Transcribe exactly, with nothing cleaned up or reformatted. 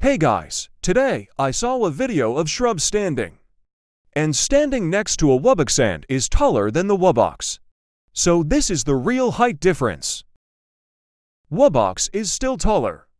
Hey guys, today I saw a video of shrubs standing. And standing next to a wubbox ant is taller than the wubbox. So this is the real height difference. Wubbox is still taller.